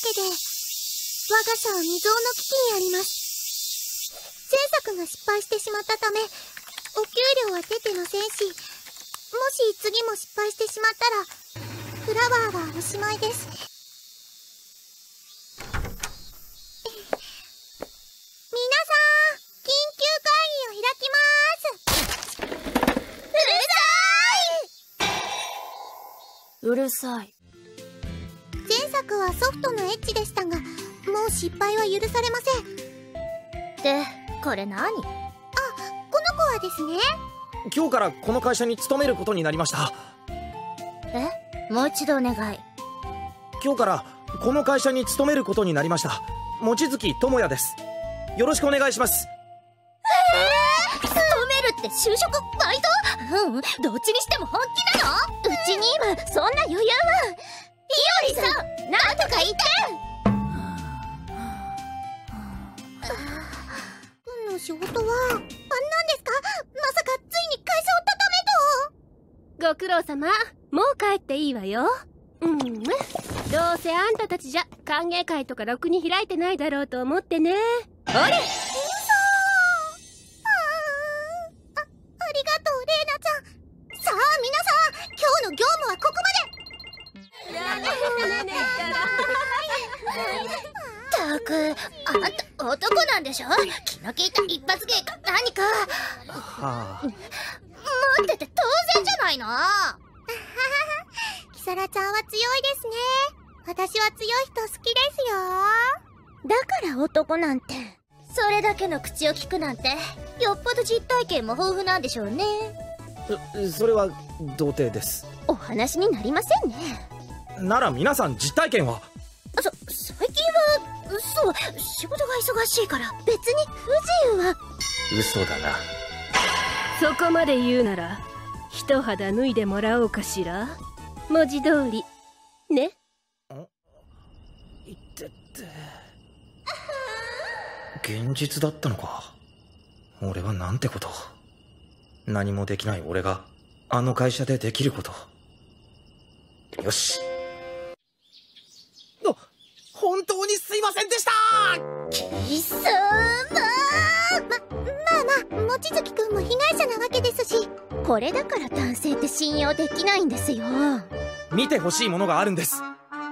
けで、我が社は未曾有の危機にあります。前作が失敗してしまったため、お給料は出てませんし、もし次も失敗してしまったら、フラワーはおしまいです。皆さん、緊急会議を開きます。 うるさい。 前作はソフトのエッジでしたが、もう失敗は許されません。 で、これ何？ あ、この子はですね、 今日からこの会社に勤めることになりました。 もう一度お願い。 今日からこの会社に勤めることになりました。望月智也です。よろしくお願いします。 勤めるって就職バイト？どっちにしても本気なの？うちに今そんな余裕は。いおりさん、なんとか言って。 君の仕事は何ですか？まさかついに会社を畳めと？ ご苦労様。もう帰っていいわよ。どうせあんたたちじゃ歓迎会とかろくに開いてないだろうと思ってね。おれ！ ありがとう、レイナちゃん。さあ皆さん、今日の業務はここまで。 ったく、あんた男なんでしょ？気の利いた一発芸か何か。 はあ。 持ってて当然じゃないの。 キサラちゃんは強いですね。私は強い人好きですよ。 だから男なんて。それだけの口を聞くなんて、よっぽど実体験も豊富なんでしょうね。 それは童貞です。 お話になりませんね。 なら皆さん実体験は？ 最近は、そう、仕事が忙しいから別に不自由は。 嘘だな。 そこまで言うなら一肌脱いでもらおうかしら。文字通りね。 いってって現実だったのか。俺はなんてこと。何もできない俺があの会社でできること。よし。本当にすいませんでした。 貴様。 まあ、望月くんも被害者なわけですし。 これだから男性って信用できないんですよ。 見てほしいものがあるんです。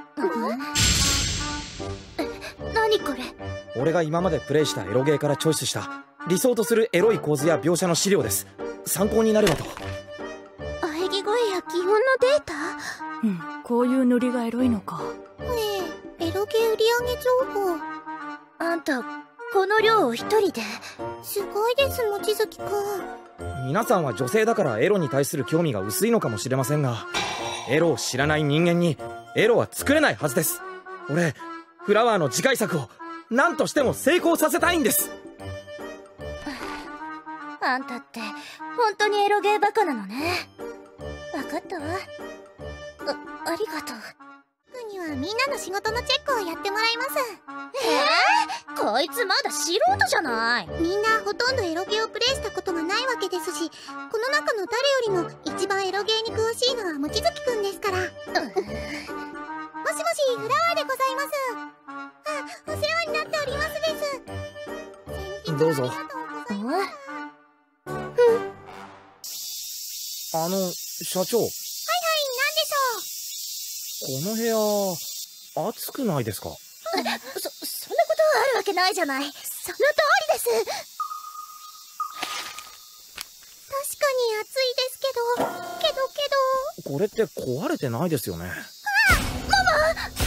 何これ？ 俺が今までプレイしたエロゲーからチョイスした理想とするエロい構図や描写の資料です。参考になればと。 喘ぎ声や気温のデータ？ こういうノリがエロいのか。 エロゲー売上情報。 あんたこの量を一人で？ すごいです、望月くん。 皆さんは女性だからエロに対する興味が薄いのかもしれませんが、エロを知らない人間にエロは作れないはずです。俺フラワーの次回作を何としても成功させたいんです。 あんたって本当にエロゲーバカなのね。分かったわ。ありがとう。 君にはみんなの仕事のチェックをやってもらいます。 こいつまだ素人じゃない。 みんなほとんどエロゲーをプレイしたことがないわけですし、この中の誰よりも一番エロゲーに詳しいのは望月くんですから。もしもし、フラワーでございます。お世話になっておりますです。 どうぞ。社長。はいはい、 何でしょう。この部屋暑くないですか？ そんなことあるわけないじゃない。その通りです。 確かに暑いですけど。 これって壊れてないですよね。 ママ、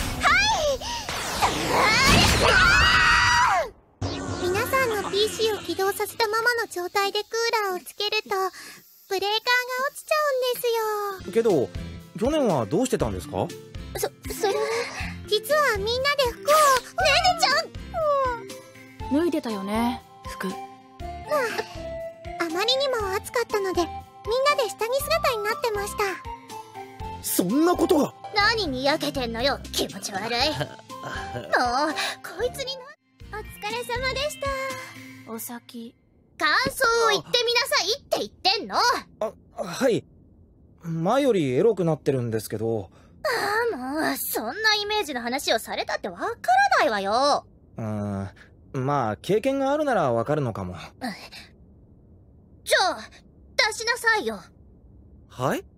はい皆さんの PC を起動させたままの状態でクーラーをつけるとブレーカーが落ちちゃうんですよ。 けど去年はどうしてたんですか？ それは実はみんなで服を。ねねちゃん、 脱いでたよね、服。 あまりにも暑かったのでみんなで下着姿になってました。 そんなことが。 何にやけてんのよ、気持ち悪い。もうこいつにお疲れ様でした。 お先。 感想を言ってみなさいって言ってんの。 はい。前よりエロくなってるんですけど、 もうそんなイメージの話をされたってわからないわよ。 まあ経験があるならわかるのかも。 じゃあ出しなさいよ。 はい？